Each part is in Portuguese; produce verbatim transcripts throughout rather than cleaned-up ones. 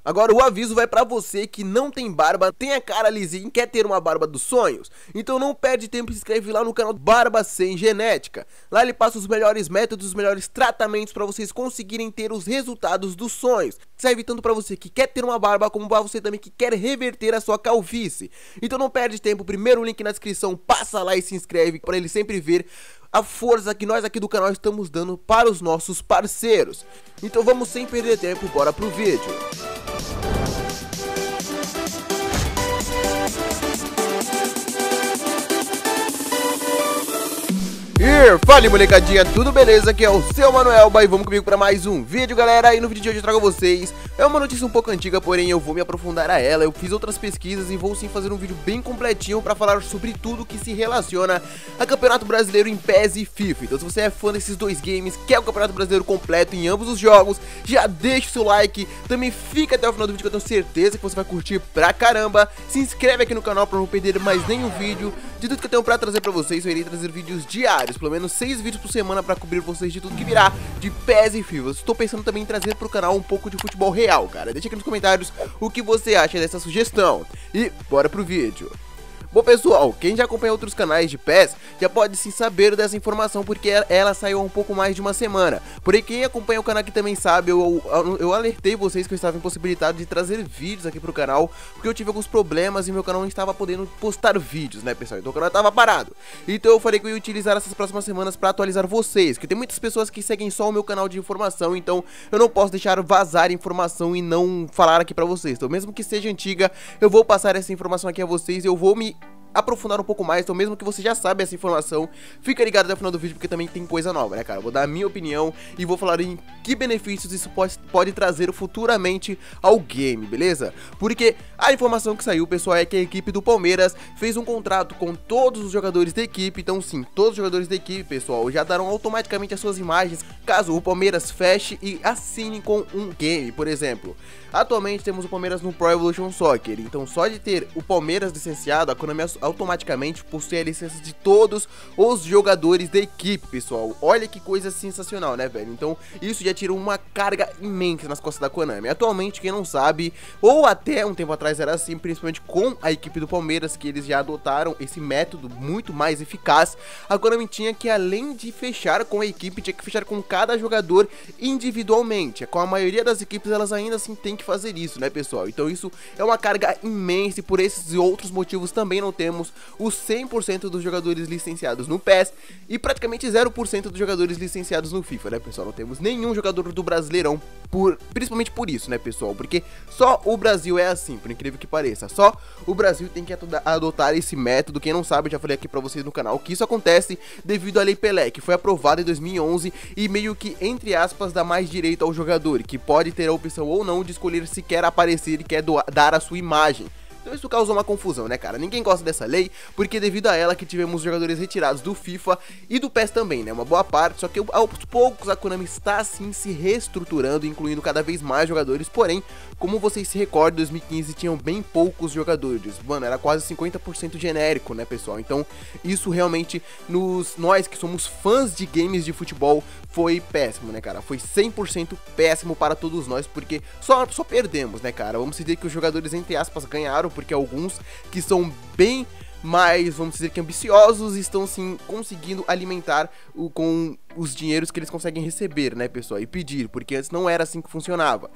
Agora o aviso vai pra você que não tem barba, tem a cara lisinha e quer ter uma barba dos sonhos. Então não perde tempo e se inscreve lá no canal Barba Sem Genética. Lá ele passa os melhores métodos, os melhores tratamentos pra vocês conseguirem ter os resultados dos sonhos. Serve tanto pra você que quer ter uma barba, como pra você também que quer reverter a sua calvície. Então não perde tempo, primeiro link na descrição, passa lá e se inscreve pra ele sempre ver a força que nós aqui do canal estamos dando para os nossos parceiros. Então vamos sem perder tempo, bora pro vídeo. E fala molecadinha, tudo beleza? Aqui é o seu Manuelba e vamos comigo para mais um vídeo, galera. E no vídeo de hoje eu trago a vocês, é uma notícia um pouco antiga, porém eu vou me aprofundar a ela. Eu fiz outras pesquisas e vou sim fazer um vídeo bem completinho para falar sobre tudo que se relaciona a Campeonato Brasileiro em P E S e FIFA. Então se você é fã desses dois games, quer o Campeonato Brasileiro completo em ambos os jogos, já deixa o seu like, também fica até o final do vídeo que eu tenho certeza que você vai curtir pra caramba. Se inscreve aqui no canal para não perder mais nenhum vídeo. De tudo que eu tenho pra trazer pra vocês, eu irei trazer vídeos diários, pelo menos seis vídeos por semana pra cobrir vocês de tudo que virá de P E S e FIFA. Estou pensando também em trazer pro canal um pouco de futebol real, cara. Deixa aqui nos comentários o que você acha dessa sugestão. E bora pro vídeo. Bom pessoal, quem já acompanha outros canais de P E S já pode sim saber dessa informação, porque ela saiu há um pouco mais de uma semana. Porém quem acompanha o canal aqui também sabe, eu, eu, eu alertei vocês que eu estava impossibilitado de trazer vídeos aqui pro canal, porque eu tive alguns problemas e meu canal não estava podendo postar vídeos, né pessoal, então o canal estava parado. Então eu falei que eu ia utilizar essas próximas semanas para atualizar vocês, que tem muitas pessoas que seguem só o meu canal de informação, então eu não posso deixar vazar informação e não falar aqui pra vocês. Então mesmo que seja antiga, eu vou passar essa informação aqui a vocês, eu vou me aprofundar um pouco mais, então mesmo que você já sabe essa informação, fica ligado até o final do vídeo porque também tem coisa nova, né cara? Eu vou dar a minha opinião e vou falar em que benefícios isso pode, pode trazer futuramente ao game, beleza? Porque a informação que saiu, pessoal, é que a equipe do Palmeiras fez um contrato com todos os jogadores da equipe, então sim, todos os jogadores da equipe, pessoal, já darão automaticamente as suas imagens caso o Palmeiras feche e assine com um game, por exemplo. Atualmente temos o Palmeiras no Pro Evolution Soccer, então só de ter o Palmeiras licenciado, a Konami automaticamente possui a licença de todos os jogadores da equipe, pessoal. Olha que coisa sensacional, né, velho? Então isso já tirou uma carga imensa nas costas da Konami. Atualmente, quem não sabe, ou até um tempo atrás era assim, principalmente com a equipe do Palmeiras, que eles já adotaram esse método muito mais eficaz, a Konami tinha que, além de fechar com a equipe, tinha que fechar com cada jogador individualmente. Com a maioria das equipes, elas ainda assim têm que fazer isso, né, pessoal? Então isso é uma carga imensa e por esses e outros motivos também não temos os cem por cento dos jogadores licenciados no P E S e praticamente zero por cento dos jogadores licenciados no FIFA, né, pessoal? Não temos nenhum jogador do Brasileirão, por, principalmente por isso, né, pessoal? Porque só o Brasil é assim, por incrível que pareça. Só o Brasil tem que adotar esse método. Quem não sabe, eu já falei aqui pra vocês no canal que isso acontece devido à Lei Pelé, que foi aprovada em dois mil e onze e meio que, entre aspas, dá mais direito ao jogador, que pode ter a opção ou não de escolher se quer aparecer e quer doar, dar a sua imagem. Então isso causou uma confusão, né, cara? Ninguém gosta dessa lei, porque devido a ela que tivemos jogadores retirados do FIFA e do P E S também, né? Uma boa parte, só que aos poucos a Konami está assim se reestruturando, incluindo cada vez mais jogadores. Porém, como vocês se recordam, em dois mil e quinze tinham bem poucos jogadores. Mano, era quase cinquenta por cento genérico, né, pessoal? Então isso realmente, nos, nós que somos fãs de games de futebol, foi péssimo, né, cara? Foi cem por cento péssimo para todos nós, porque só, só perdemos, né, cara? Vamos dizer que os jogadores, entre aspas, ganharam, porque alguns que são bem mais, vamos dizer que ambiciosos, estão sim conseguindo alimentar o, com os dinheiros que eles conseguem receber, né, pessoal, e pedir, porque antes não era assim que funcionava.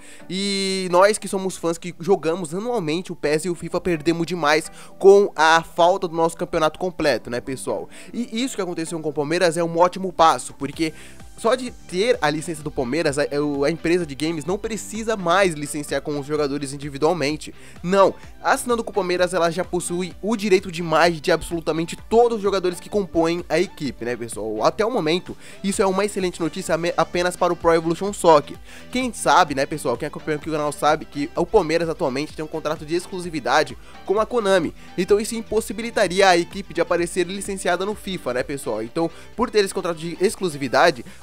E nós que somos fãs, que jogamos anualmente o P E S e o FIFA, perdemos demais com a falta do nosso campeonato completo, né, pessoal? E isso que aconteceu com o Palmeiras é um ótimo passo, porque só de ter a licença do Palmeiras, a, a empresa de games não precisa mais licenciar com os jogadores individualmente. Não, assinando com o Palmeiras, ela já possui o direito de imagem de absolutamente todos os jogadores que compõem a equipe, né, pessoal? Até o momento, isso é uma excelente notícia apenas para o Pro Evolution Soccer. Quem sabe, né, pessoal, quem acompanha aqui o canal sabe que o Palmeiras atualmente tem um contrato de exclusividade com a Konami. Então isso impossibilitaria a equipe de aparecer licenciada no FIFA, né, pessoal? Então, por ter esse contrato de exclusividade,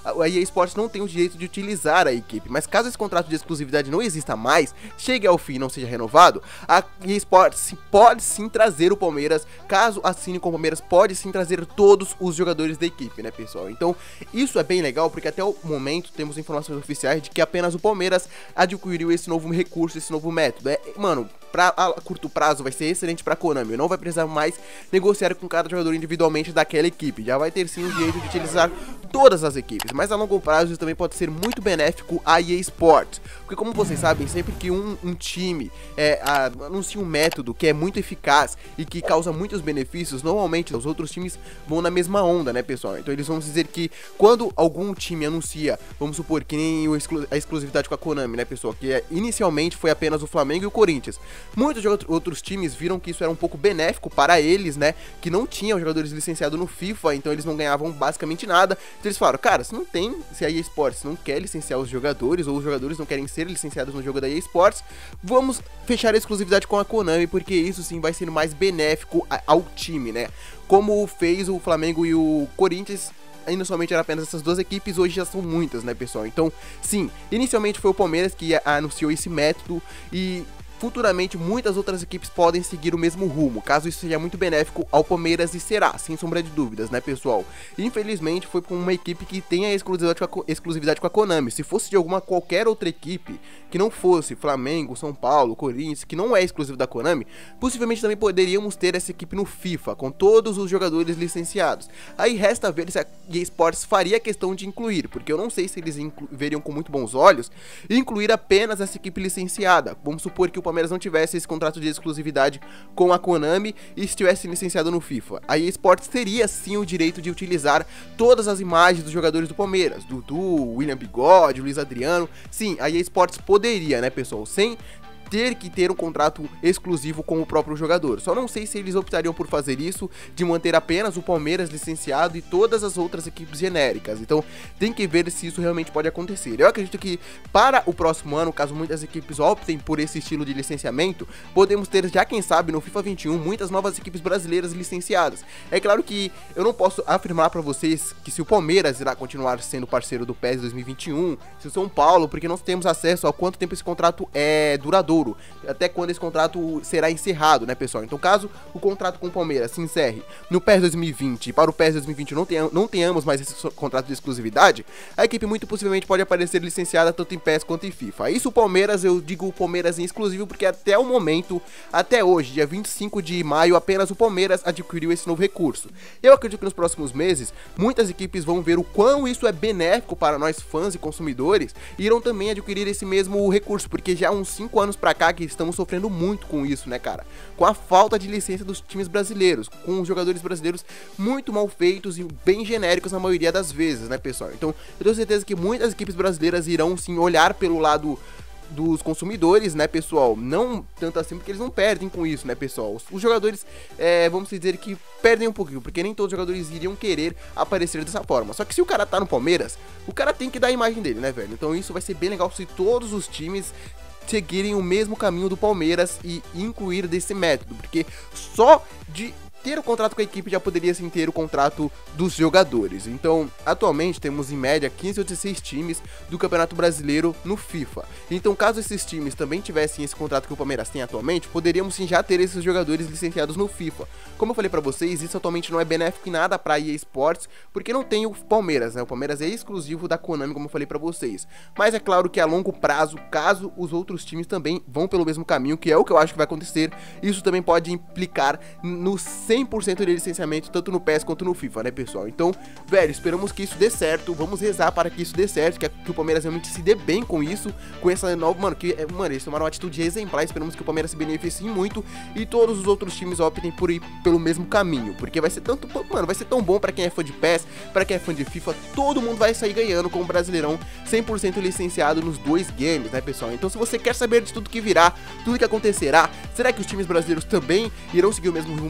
a E A Sports não tem o direito de utilizar a equipe, mas caso esse contrato de exclusividade não exista mais, chegue ao fim e não seja renovado, a E A Sports pode sim trazer o Palmeiras, caso assine com o Palmeiras, pode sim trazer todos os jogadores da equipe, né, pessoal? Então, isso é bem legal, porque até o momento temos informações oficiais de que apenas o Palmeiras adquiriu esse novo recurso, esse novo método. É, mano, pra, a curto prazo vai ser excelente pra Konami, não vai precisar mais negociar com cada jogador individualmente daquela equipe, já vai ter sim o direito de utilizar todas as equipes, mas a longo prazo isso também pode ser muito benéfico à E A Sports, porque como vocês sabem, sempre que um, um time é, a, anuncia um método que é muito eficaz e que causa muitos benefícios, normalmente os outros times vão na mesma onda, né, pessoal? Então eles vão dizer que quando algum time anuncia, vamos supor que nem o exclu a exclusividade com a Konami, né, pessoal, que é, inicialmente foi apenas o Flamengo e o Corinthians, muitos outros times viram que isso era um pouco benéfico para eles, né, que não tinham jogadores licenciados no FIFA, então eles não ganhavam basicamente nada. Então eles falaram, cara, se não tem, se a E A Sports não quer licenciar os jogadores, ou os jogadores não querem ser licenciados no jogo da E A Sports, vamos fechar a exclusividade com a Konami, porque isso sim vai ser mais benéfico ao time, né, como fez o Flamengo e o Corinthians. Inicialmente eram apenas essas duas equipes, hoje já são muitas, né, pessoal? Então, sim, inicialmente foi o Palmeiras que anunciou esse método e futuramente muitas outras equipes podem seguir o mesmo rumo, caso isso seja muito benéfico ao Palmeiras, e será, sem sombra de dúvidas, né, pessoal? Infelizmente foi com uma equipe que tem a exclusividade com a, exclusividade com a Konami. Se fosse de alguma qualquer outra equipe que não fosse Flamengo, São Paulo, Corinthians, que não é exclusivo da Konami, possivelmente também poderíamos ter essa equipe no FIFA, com todos os jogadores licenciados. Aí resta ver se a E A Sports faria questão de incluir, porque eu não sei se eles veriam com muito bons olhos incluir apenas essa equipe licenciada. Vamos supor que o Palmeiras não tivesse esse contrato de exclusividade com a Konami e estivesse licenciado no FIFA. A E A Sports teria sim o direito de utilizar todas as imagens dos jogadores do Palmeiras, Dudu, William Bigode, Luiz Adriano. Sim, a E A Sports poderia, né, pessoal, sem ter que ter um contrato exclusivo com o próprio jogador. Só não sei se eles optariam por fazer isso, de manter apenas o Palmeiras licenciado e todas as outras equipes genéricas. Então tem que ver se isso realmente pode acontecer. Eu acredito que para o próximo ano, caso muitas equipes optem por esse estilo de licenciamento, podemos ter, já quem sabe, no FIFA vinte e um, muitas novas equipes brasileiras licenciadas. É claro que eu não posso afirmar para vocês que se o Palmeiras irá continuar sendo parceiro do PES dois mil e vinte e um, se o São Paulo, porque nós temos acesso a quanto tempo esse contrato é duradouro, até quando esse contrato será encerrado, né, pessoal? Então, caso o contrato com o Palmeiras se encerre no PES dois mil e vinte e para o PES dois mil e vinte e um não, tenha, não tenhamos mais esse contrato de exclusividade, a equipe muito possivelmente pode aparecer licenciada tanto em PES quanto em FIFA. Isso o Palmeiras, eu digo o Palmeiras em exclusivo, porque até o momento, até hoje, dia vinte e cinco de maio, apenas o Palmeiras adquiriu esse novo recurso. Eu acredito que nos próximos meses, muitas equipes vão ver o quão isso é benéfico para nós fãs e consumidores, e irão também adquirir esse mesmo recurso, porque já há uns cinco anos pra cá que estamos sofrendo muito com isso, né, cara? Com a falta de licença dos times brasileiros, com os jogadores brasileiros muito mal feitos e bem genéricos na maioria das vezes, né, pessoal? Então, eu tenho certeza que muitas equipes brasileiras irão sim olhar pelo lado dos consumidores, né, pessoal? Não tanto assim, porque eles não perdem com isso, né, pessoal? Os, os jogadores, é, vamos dizer que perdem um pouquinho, porque nem todos os jogadores iriam querer aparecer dessa forma. Só que se o cara tá no Palmeiras, o cara tem que dar a imagem dele, né, velho? Então isso vai ser bem legal se todos os times seguirem o mesmo caminho do Palmeiras e incluir desse método, porque só de ter o contrato com a equipe já poderia sim ter o contrato dos jogadores. Então, atualmente temos em média quinze ou dezesseis times do Campeonato Brasileiro no FIFA. Então, caso esses times também tivessem esse contrato que o Palmeiras tem atualmente, poderíamos sim já ter esses jogadores licenciados no FIFA. Como eu falei pra vocês, isso atualmente não é benéfico em nada pra E A Sports, porque não tem o Palmeiras, né? O Palmeiras é exclusivo da Konami, como eu falei pra vocês. Mas é claro que a longo prazo, caso os outros times também vão pelo mesmo caminho, que é o que eu acho que vai acontecer, isso também pode implicar no cem por cento de licenciamento, tanto no PES quanto no FIFA, né, pessoal? Então, velho, esperamos que isso dê certo, vamos rezar para que isso dê certo, que, a, que o Palmeiras realmente se dê bem com isso, com essa nova, mano, que, mano, eles tomaram uma atitude exemplar, esperamos que o Palmeiras se beneficie muito e todos os outros times optem por ir pelo mesmo caminho, porque vai ser tanto, mano, vai ser tão bom para quem é fã de PES, para quem é fã de FIFA, todo mundo vai sair ganhando com o Brasileirão cem por cento licenciado nos dois games, né, pessoal? Então, se você quer saber de tudo que virá, tudo que acontecerá, será que os times brasileiros também irão seguir o mesmo rumo do Palmeiras?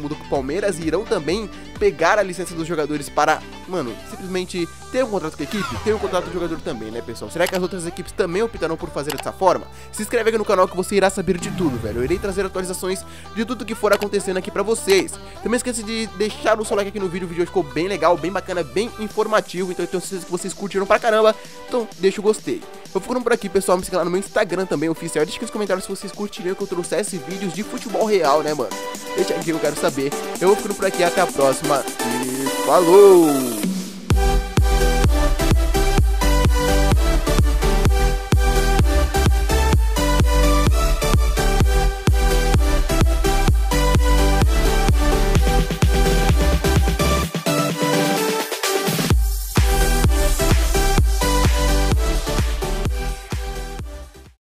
Palmeiras irão também pegar a licença dos jogadores para, mano, simplesmente ter um contrato com a equipe, ter um contrato do jogador também, né, pessoal? Será que as outras equipes também optarão por fazer dessa forma? Se inscreve aqui no canal que você irá saber de tudo, velho. Eu irei trazer atualizações de tudo que for acontecendo aqui pra vocês. Também esqueça de deixar o seu like aqui no vídeo, o vídeo ficou bem legal, bem bacana, bem informativo, então eu tenho certeza que vocês curtiram pra caramba, então deixa o gostei. Eu ficando por aqui, pessoal, me siga lá no meu Instagram também, oficial, deixa aqui nos comentários se vocês curtiriam que eu trouxesse vídeos de futebol real, né, mano? Deixa aqui que eu quero saber. Eu vou ficando por aqui, até a próxima e falou!